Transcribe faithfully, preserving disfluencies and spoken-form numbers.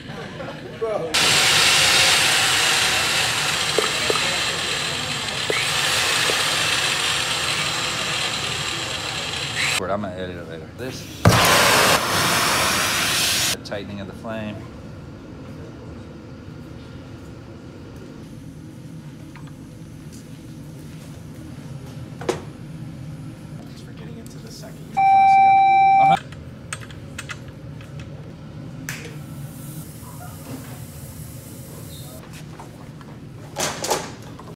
I'm gonna edit it later. This, the tightening of the flame.